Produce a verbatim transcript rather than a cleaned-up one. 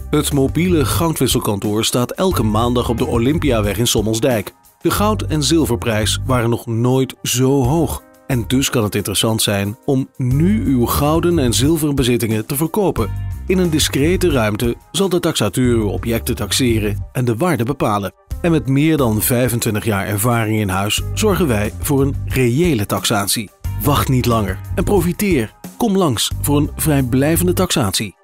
Het mobiele goudwisselkantoor staat elke maandag op de Olympiaweg in Sommelsdijk. De goud- en zilverprijs waren nog nooit zo hoog. En dus kan het interessant zijn om nu uw gouden en zilveren bezittingen te verkopen. In een discrete ruimte zal de taxateur uw objecten taxeren en de waarde bepalen. En met meer dan vijfentwintig jaar ervaring in huis zorgen wij voor een reële taxatie. Wacht niet langer en profiteer. Kom langs voor een vrijblijvende taxatie.